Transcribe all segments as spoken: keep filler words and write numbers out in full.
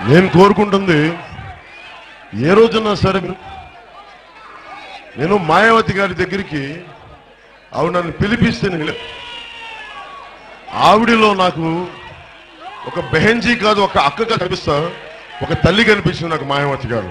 నేను కోరుకుంటుంది ఏ రోజున్నా సరే నేను మాయావతి గారి దగ్గరికి ఆవిడ నన్ను పిలిపిస్తే నేను ఆవిడలో నాకు ఒక బెహెంజీ కాదు ఒక అక్కగా కనిపిస్తా, ఒక తల్లి కనిపించింది నాకు మాయావతి గారు.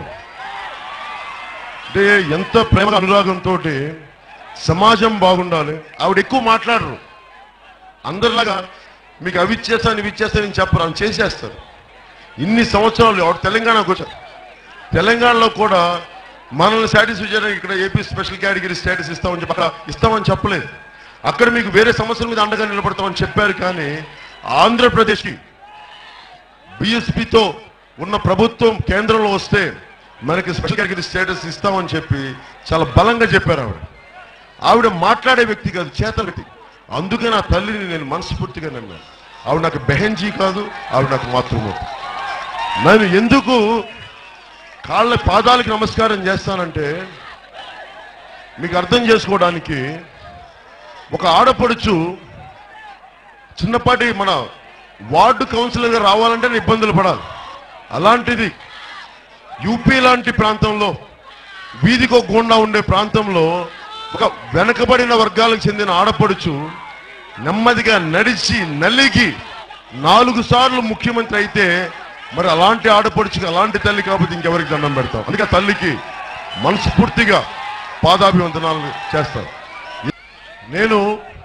అంటే ఎంత ప్రేమ అనురాగంతో సమాజం బాగుండాలి. ఆవిడ ఎక్కువ మాట్లాడరు, అందరిలాగా మీకు అవి ఇచ్చేస్తాను ఇవి ఇచ్చేస్తానని చెప్పరు, ఆమె చేసేస్తారు. ఇన్ని సంవత్సరాలు ఆవిడ తెలంగాణకు వచ్చారు. తెలంగాణలో కూడా మనల్ని సాటిస్ఫై చేయడానికి ఇక్కడ ఏపీ స్పెషల్ కేటగిరీ స్టేటస్ ఇస్తామని చెప్పి అక్కడ ఇస్తామని చెప్పలేదు. అక్కడ మీకు వేరే సమస్యల మీద అండగా నిలబడతామని చెప్పారు. కానీ ఆంధ్రప్రదేశ్కి బిఎస్పితో ఉన్న ప్రభుత్వం కేంద్రంలో వస్తే మనకి స్పెషల్ కేటగిరీ స్టేటస్ ఇస్తామని చెప్పి చాలా బలంగా చెప్పారు. ఆవిడ ఆవిడ మాట్లాడే వ్యక్తి కాదు, చేతల వ్యక్తి. అందుకే నా తల్లిని నేను మనస్ఫూర్తిగా నమ్మాను. ఆవిడ నాకు బెహెంజీ కాదు, ఆవిడ నాకు మాతృమూర్తి. నేను ఎందుకు కాళ్ళ పాదాలకి నమస్కారం చేస్తానంటే మీకు అర్థం చేసుకోవడానికి, ఒక ఆడపడుచు చిన్నపాటి మన వార్డు కౌన్సిలర్గా రావాలంటే ఇబ్బందులు పడాలి. అలాంటిది యూపీ లాంటి ప్రాంతంలో వీధికో గూండా ఉండే ప్రాంతంలో ఒక వెనకబడిన వర్గాలకు చెందిన ఆడపడుచు నెమ్మదిగా నడిచి నలిగి నాలుగు సార్లు ముఖ్యమంత్రి అయితే మరి అలాంటి ఆడపడుచుకి అలాంటి తల్లి కాకపోతే ఇంకెవరికి దండం పెడతాం. అందుకే తల్లికి మనస్ఫూర్తిగా పాదాభివందనాలు చేస్తాను. నేను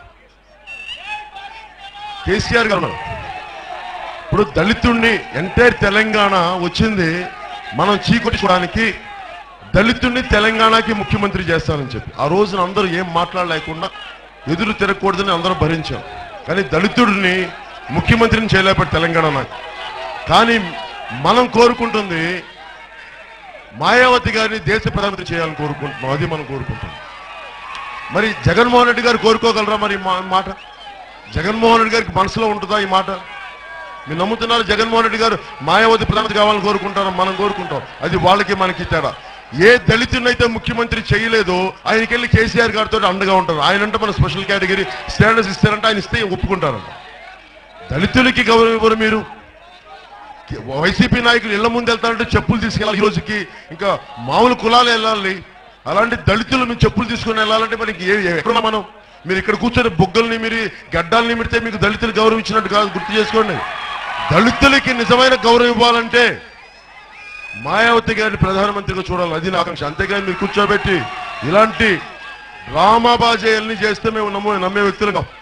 కేసీఆర్ గారు ఇప్పుడు దళితుడిని ఎంటైర్ తెలంగాణ వచ్చింది మనం చీకొట్టుకోవడానికి, దళితుడిని తెలంగాణకి ముఖ్యమంత్రి చేస్తానని చెప్పి ఆ రోజున అందరూ ఏం మాట్లాడలేకుండా ఎదురు తిరగకూడదని అందరూ భరించాం. కానీ దళితుడిని ముఖ్యమంత్రిని చేయలేకపోతే తెలంగాణ నాకు. కానీ మనం కోరుకుంటుంది మాయావతి గారిని దేశ ప్రధానమంత్రి చేయాలని కోరుకుంటున్నాం. అది మనం కోరుకుంటాం. మరి జగన్మోహన్ రెడ్డి గారు కోరుకోగలరా? మరి మాట జగన్మోహన్ రెడ్డి గారికి మనసులో ఉంటుందా ఈ మాట? మీరు నమ్ముతున్నారు జగన్మోహన్ రెడ్డి గారు మాయావతి ప్రధానమంత్రి కావాలని కోరుకుంటారా? మనం కోరుకుంటాం. అది వాళ్ళకి మనకి తేడా. ఏ దళితునైతే ముఖ్యమంత్రి చేయలేదో ఆయనకెళ్ళి కేసీఆర్ గారితో అండగా ఉంటారు. ఆయన అంటే మన స్పెషల్ కేటగిరీ స్టేటస్ ఇస్తారంటే ఆయన ఇస్తే ఒప్పుకుంటారంట. దళితులకి గౌరవం ఇవ్వరు మీరు. వైసీపీ నాయకులు ఇళ్ల ముందు వెళ్తారంటే చెప్పులు తీసుకెళ్ళాలి. ఈ రోజుకి ఇంకా మామూలు కులాలు వెళ్ళాలి. అలాంటి దళితులు మీరు చెప్పులు తీసుకుని వెళ్ళాలంటే మనకి ఎక్కడ మనం మీరు ఇక్కడ కూర్చొని బొగ్గల్ని మీరు గడ్డాలని మిడితే మీకు దళితులు గౌరవం ఇచ్చినట్టు కాదు, గుర్తు చేసుకోండి. దళితులకి నిజమైన గౌరవం ఇవ్వాలంటే మాయావతి గారిని ప్రధానమంత్రిగా చూడాలి. అది నా ఆకాంక్ష. అంతేగాని మీరు కూర్చోబెట్టి ఇలాంటి డ్రామా బాజేయల్ని చేస్తే మేము నమ్మే నమ్మే వ్యక్తులుగా